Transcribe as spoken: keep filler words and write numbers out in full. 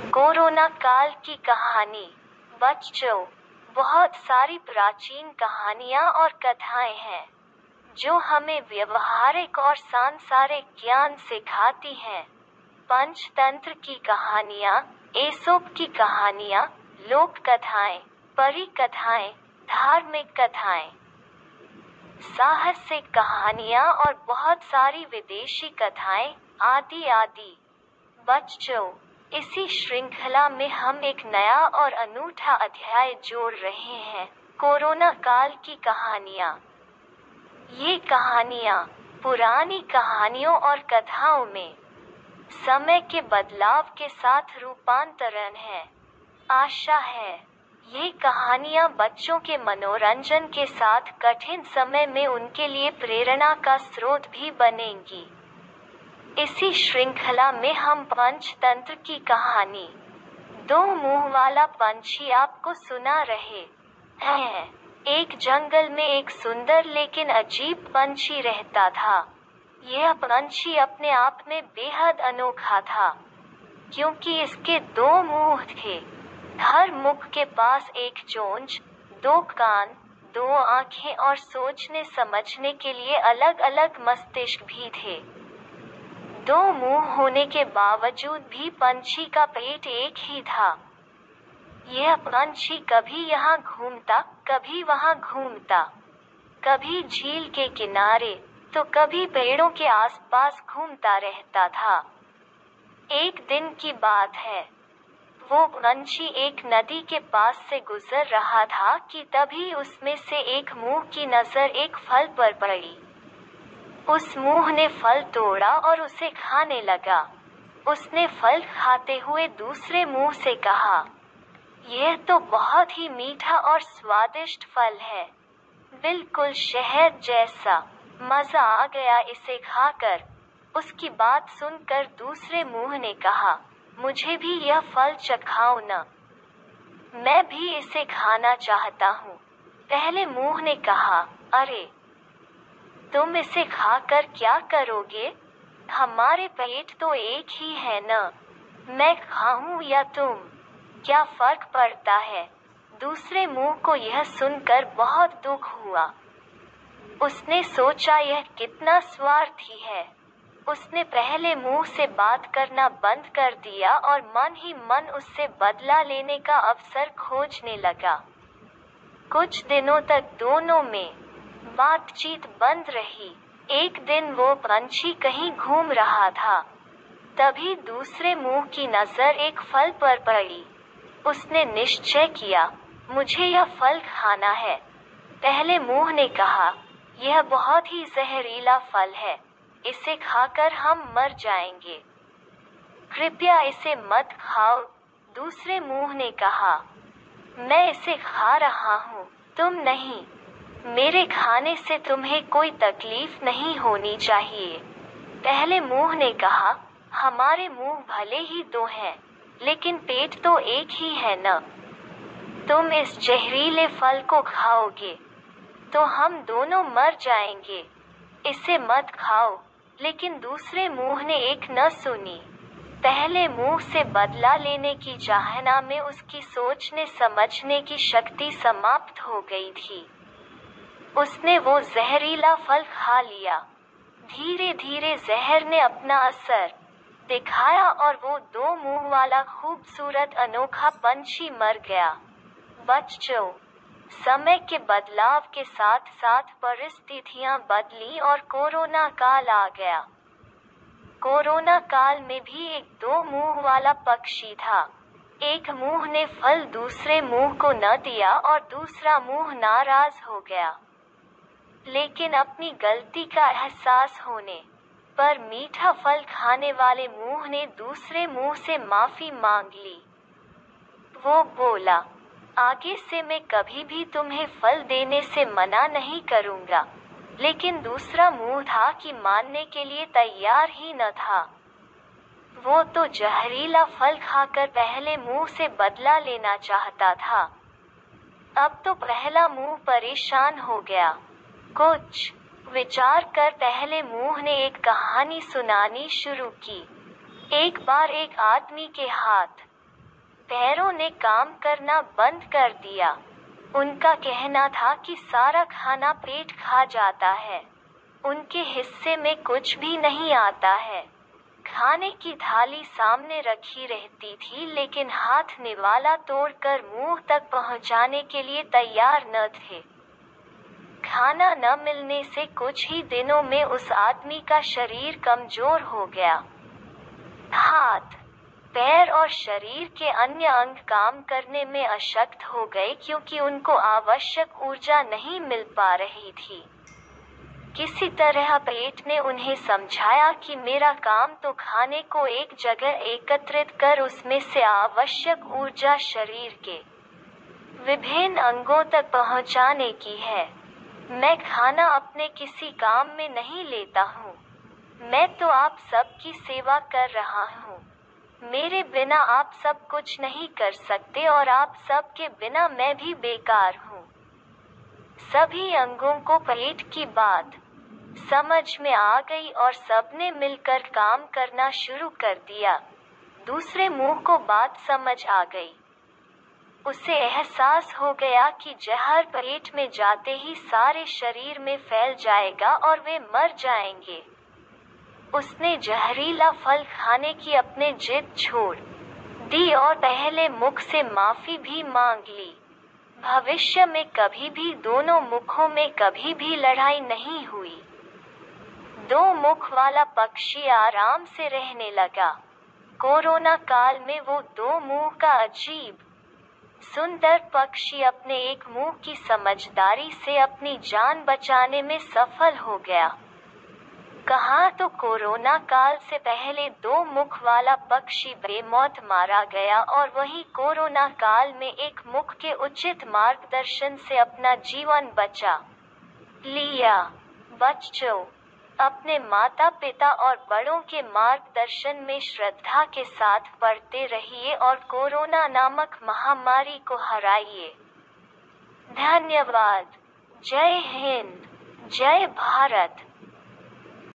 Corona काल की कहानी। बच्चों, बहुत सारी प्राचीन कहानियाँ और कथाएं हैं जो हमें व्यवहारिक और सांसारिक ज्ञान सिखाती हैं। पंचतंत्र की कहानियाँ, एसोप की कहानियाँ, लोक कथाएं, परी कथाएं, धार्मिक कथाएं, साहसिक कहानियाँ और बहुत सारी विदेशी कथाएं आदि आदि। बच्चों, इसी श्रृंखला में हम एक नया और अनूठा अध्याय जोड़ रहे हैं, कोरोना काल की कहानियाँ। ये कहानियाँ पुरानी कहानियों और कथाओं में समय के बदलाव के साथ रूपांतरण है। आशा है ये कहानियाँ बच्चों के मनोरंजन के साथ कठिन समय में उनके लिए प्रेरणा का स्रोत भी बनेंगी। इसी श्रृंखला में हम पंचतंत्र की कहानी दो मुंह वाला पंछी आपको सुना रहे हैं। एक जंगल में एक सुंदर लेकिन अजीब पंछी रहता था। यह पंछी अपने आप में बेहद अनोखा था, क्योंकि इसके दो मुंह थे। हर मुख के पास एक चोंच, दो कान, दो आंखें और सोचने समझने के लिए अलग अलग मस्तिष्क भी थे। दो मुंह होने के बावजूद भी पंछी का पेट एक ही था। यह पंछी कभी यहाँ घूमता, कभी वहाँ घूमता, कभी झील के किनारे तो कभी पेड़ों के आसपास घूमता रहता था। एक दिन की बात है, वो पंछी एक नदी के पास से गुजर रहा था कि तभी उसमें से एक मुंह की नजर एक फल पर पड़ी। उस मुंह ने फल तोड़ा और उसे खाने लगा। उसने फल खाते हुए दूसरे मुंह से कहा, यह तो बहुत ही मीठा और स्वादिष्ट फल है, बिल्कुल शहद जैसा। मजा आ गया इसे खाकर। उसकी बात सुनकर दूसरे मुंह ने कहा, मुझे भी यह फल चखाओ न, मैं भी इसे खाना चाहता हूँ। पहले मुंह ने कहा, अरे तुम इसे खाकर क्या करोगे? हमारे पेट तो एक ही है न, मैं खाऊं या तुम, क्या फर्क पड़ता है? दूसरे मुंह को यह सुनकर बहुत दुख हुआ। उसने सोचा यह कितना स्वार्थी है। उसने पहले मुंह से बात करना बंद कर दिया और मन ही मन उससे बदला लेने का अवसर खोजने लगा। कुछ दिनों तक दोनों में बातचीत बंद रही। एक दिन वो पंछी कहीं घूम रहा था, तभी दूसरे मुंह की नजर एक फल पर पड़ी। उसने निश्चय किया, मुझे यह फल खाना है। पहले मुंह ने कहा, यह बहुत ही जहरीला फल है, इसे खाकर हम मर जाएंगे, कृपया इसे मत खाओ। दूसरे मुंह ने कहा, मैं इसे खा रहा हूँ, तुम नहीं। मेरे खाने से तुम्हें कोई तकलीफ नहीं होनी चाहिए। पहले मुंह ने कहा, हमारे मुंह भले ही दो हैं, लेकिन पेट तो एक ही है न। तुम इस जहरीले फल को खाओगे तो हम दोनों मर जाएंगे, इसे मत खाओ। लेकिन दूसरे मुंह ने एक न सुनी। पहले मुंह से बदला लेने की चाहना में उसकी सोचने समझने की शक्ति समाप्त हो गई थी। उसने वो जहरीला फल खा लिया। धीरे धीरे जहर ने अपना असर दिखाया और वो दो मुंह वाला खूबसूरत अनोखा पंछी मर गया। बच्चों, समय के बदलाव के साथ साथ परिस्थितियां बदली और कोरोना काल आ गया। कोरोना काल में भी एक दो मुंह वाला पक्षी था। एक मुंह ने फल दूसरे मुंह को न दिया और दूसरा मुंह नाराज हो गया। लेकिन अपनी गलती का एहसास होने पर मीठा फल खाने वाले मुंह ने दूसरे मुंह से माफी मांग ली। वो बोला, आगे से मैं कभी भी तुम्हें फल देने से मना नहीं करूंगा। लेकिन दूसरा मुंह था कि मानने के लिए तैयार ही न था। वो तो जहरीला फल खाकर पहले मुंह से बदला लेना चाहता था। अब तो पहला मुंह परेशान हो गया। कुछ विचार कर पहले मुंह ने एक कहानी सुनानी शुरू की। एक बार एक आदमी के हाथ पैरों ने काम करना बंद कर दिया। उनका कहना था कि सारा खाना पेट खा जाता है, उनके हिस्से में कुछ भी नहीं आता है। खाने की थाली सामने रखी रहती थी, लेकिन हाथ निवाला तोड़कर मुंह तक पहुंचाने के लिए तैयार न थे। खाना न मिलने से कुछ ही दिनों में उस आदमी का शरीर कमजोर हो गया। हाथ, पैर और शरीर के अन्य अंग काम करने में अशक्त हो गए क्योंकि उनको आवश्यक ऊर्जा नहीं मिल पा रही थी। किसी तरह पेट ने उन्हें समझाया कि मेरा काम तो खाने को एक जगह एकत्रित कर उसमें से आवश्यक ऊर्जा शरीर के विभिन्न अंगों तक पहुंचाने की है। मैं खाना अपने किसी काम में नहीं लेता हूँ। मैं तो आप सबकी सेवा कर रहा हूँ। मेरे बिना आप सब कुछ नहीं कर सकते और आप सब के बिना मैं भी बेकार हूँ। सभी अंगों को पेट की बात समझ में आ गई और सबने मिलकर काम करना शुरू कर दिया। दूसरे मुंह को बात समझ आ गई। उसे एहसास हो गया कि जहर पेट में जाते ही सारे शरीर में फैल जाएगा और वे मर जाएंगे। उसने जहरीला फल खाने की अपने जिद छोड़ दी और पहले मुख से माफी भी मांग ली। भविष्य में कभी भी दोनों मुखों में कभी भी लड़ाई नहीं हुई। दो मुख वाला पक्षी आराम से रहने लगा। कोरोना काल में वो दो मुंह का अजीब सुंदर पक्षी अपने एक मुंह की समझदारी से अपनी जान बचाने में सफल हो गया। कहाँ तो कोरोना काल से पहले दो मुख वाला पक्षी बेमौत मारा गया और वहीं कोरोना काल में एक मुख के उचित मार्गदर्शन से अपना जीवन बचा लिया। बच्चों, अपने माता पिता और बड़ों के मार्गदर्शन में श्रद्धा के साथ पढ़ते रहिए और कोरोना नामक महामारी को हराइए। धन्यवाद। जय हिंद, जय भारत।